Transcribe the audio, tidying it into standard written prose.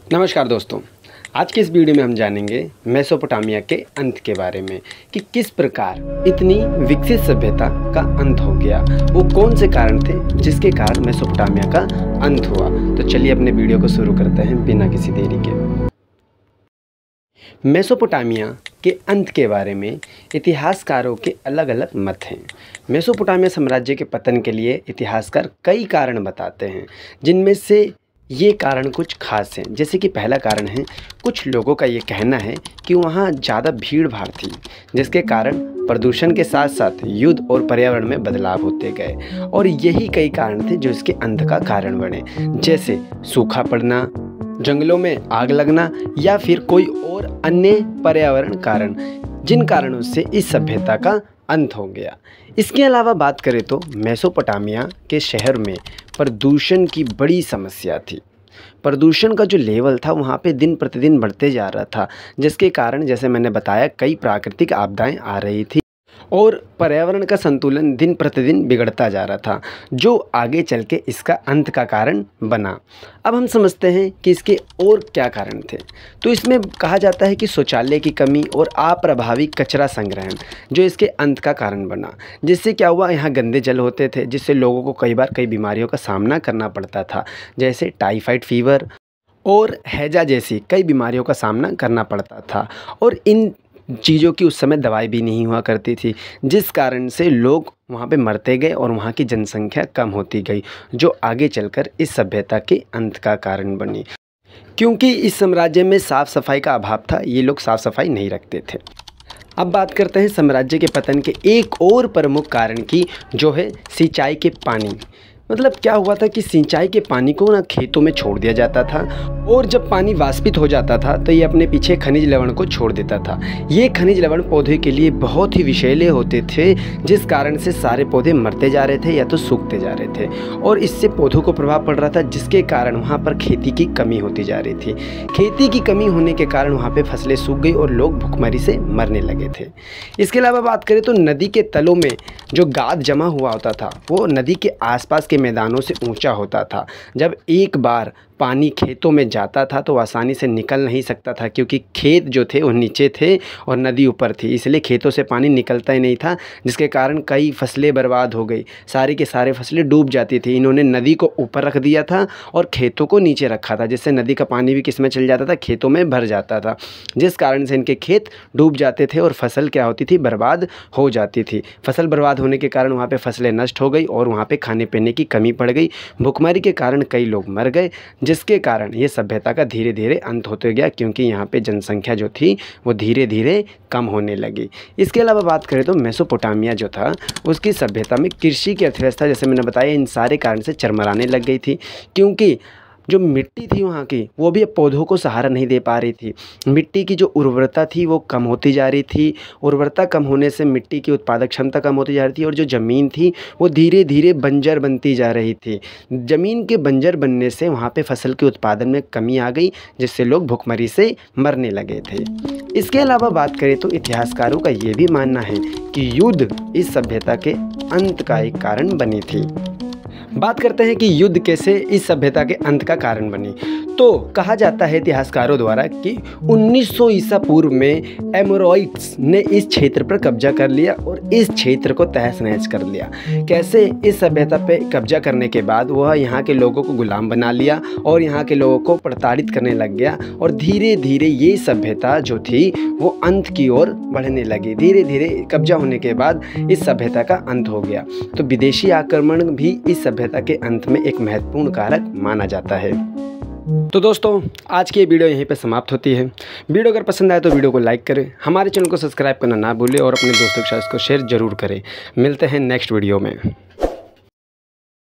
नमस्कार दोस्तों, आज के इस वीडियो में हम जानेंगे मेसोपोटामिया के अंत के बारे में कि किस प्रकार इतनी विकसित सभ्यता का अंत हो गया। वो कौन से कारण थे जिसके कारण मेसोपोटामिया का अंत हुआ। तो चलिए अपने वीडियो को शुरू करते हैं बिना किसी देरी के। मेसोपोटामिया के अंत के बारे में इतिहासकारों के अलग अलग मत हैं। मेसोपोटामिया साम्राज्य के पतन के लिए इतिहासकार कई कारण बताते हैं, जिनमें से ये कारण कुछ खास हैं। जैसे कि पहला कारण है, कुछ लोगों का ये कहना है कि वहाँ ज़्यादा भीड़ भाड़ थी, जिसके कारण प्रदूषण के साथ साथ युद्ध और पर्यावरण में बदलाव होते गए, और यही कई कारण थे जो इसके अंत का कारण बने, जैसे सूखा पड़ना, जंगलों में आग लगना या फिर कोई और अन्य पर्यावरण कारण, जिन कारणों से इस सभ्यता का अंत हो गया। इसके अलावा बात करें तो मेसोपोटामिया के शहर में प्रदूषण की बड़ी समस्या थी। प्रदूषण का जो लेवल था वहाँ पे दिन प्रतिदिन बढ़ते जा रहा था, जिसके कारण जैसे मैंने बताया कई प्राकृतिक आपदाएं आ रही थी और पर्यावरण का संतुलन दिन प्रतिदिन बिगड़ता जा रहा था, जो आगे चल के इसका अंत का कारण बना। अब हम समझते हैं कि इसके और क्या कारण थे। तो इसमें कहा जाता है कि शौचालय की कमी और अप्रभावी कचरा संग्रहण जो इसके अंत का कारण बना, जिससे क्या हुआ, यहाँ गंदे जल होते थे, जिससे लोगों को कई बार कई बीमारियों का सामना करना पड़ता था, जैसे टाइफाइड फीवर और हैजा जैसी कई बीमारियों का सामना करना पड़ता था। और इन चीज़ों की उस समय दवाई भी नहीं हुआ करती थी, जिस कारण से लोग वहाँ पे मरते गए और वहाँ की जनसंख्या कम होती गई, जो आगे चलकर इस सभ्यता के अंत का कारण बनी। क्योंकि इस साम्राज्य में साफ़ सफाई का अभाव था, ये लोग साफ़ सफाई नहीं रखते थे। अब बात करते हैं साम्राज्य के पतन के एक और प्रमुख कारण की, जो है सिंचाई के पानी। मतलब क्या हुआ था कि सिंचाई के पानी को ना खेतों में छोड़ दिया जाता था, और जब पानी वाष्पित हो जाता था तो ये अपने पीछे खनिज लवण को छोड़ देता था। ये खनिज लवण पौधे के लिए बहुत ही विषैले होते थे, जिस कारण से सारे पौधे मरते जा रहे थे या तो सूखते जा रहे थे, और इससे पौधों को प्रभाव पड़ रहा था, जिसके कारण वहाँ पर खेती की कमी होती जा रही थी। खेती की कमी होने के कारण वहाँ पर फसलें सूख गई और लोग भुखमरी से मरने लगे थे। इसके अलावा बात करें तो नदी के तलों में जो गाद जमा हुआ होता था, वो नदी के आसपास के मैदानों से ऊंचा होता था। जब एक बार पानी खेतों में जाता था तो आसानी से निकल नहीं सकता था, क्योंकि खेत जो थे वो नीचे थे और नदी ऊपर थी, इसलिए खेतों से पानी निकलता ही नहीं था, जिसके कारण कई फसलें बर्बाद हो गई, सारी के सारे फसलें डूब जाती थी। इन्होंने नदी को ऊपर रख दिया था और खेतों को नीचे रखा था, जिससे नदी का पानी भी किस में चल जाता था, खेतों में भर जाता था, जिस कारण से इनके खेत डूब जाते थे और फसल क्या होती थी, बर्बाद हो जाती थी। फसल बर्बाद होने के कारण वहाँ पर फसलें नष्ट हो गई और वहाँ पर खाने पीने की कमी पड़ गई। भुखमरी के कारण कई लोग मर गए, जिसके कारण ये सभ्यता का धीरे धीरे अंत होते गया, क्योंकि यहाँ पे जनसंख्या जो थी वो धीरे धीरे कम होने लगी। इसके अलावा बात करें तो मेसोपोटामिया जो था उसकी सभ्यता में कृषि की अर्थव्यवस्था, जैसे मैंने बताया, इन सारे कारण से चरमराने लग गई थी, क्योंकि जो मिट्टी थी वहाँ की वो भी पौधों को सहारा नहीं दे पा रही थी। मिट्टी की जो उर्वरता थी वो कम होती जा रही थी। उर्वरता कम होने से मिट्टी की उत्पादक क्षमता कम होती जा रही थी, और जो ज़मीन थी वो धीरे धीरे बंजर बनती जा रही थी। ज़मीन के बंजर बनने से वहाँ पे फसल के उत्पादन में कमी आ गई, जिससे लोग भुखमरी से मरने लगे थे। इसके अलावा बात करें तो इतिहासकारों का ये भी मानना है कि युद्ध इस सभ्यता के अंत का एक कारण बनी थी। बात करते हैं कि युद्ध कैसे इस सभ्यता के अंत का कारण बनी। तो कहा जाता है इतिहासकारों द्वारा कि 1900 ईसा पूर्व में एमोरॉइट्स ने इस क्षेत्र पर कब्जा कर लिया और इस क्षेत्र को तहस नहस कर लिया। कैसे, इस सभ्यता पे कब्जा करने के बाद वह यहाँ के लोगों को गुलाम बना लिया और यहाँ के लोगों को प्रताड़ित करने लग गया, और धीरे धीरे ये सभ्यता जो थी वो अंत की ओर बढ़ने लगी। धीरे धीरे कब्जा होने के बाद इस सभ्यता का अंत हो गया। तो विदेशी आक्रमण भी इस सभ्यता के अंत में एक महत्वपूर्ण कारक माना जाता है। तो दोस्तों, आज की ये वीडियो यहीं पे समाप्त होती है। वीडियो अगर पसंद आए तो वीडियो को लाइक करें, हमारे चैनल को सब्सक्राइब करना ना भूलें और अपने दोस्तों के साथ इसको शेयर ज़रूर करें। मिलते हैं नेक्स्ट वीडियो में।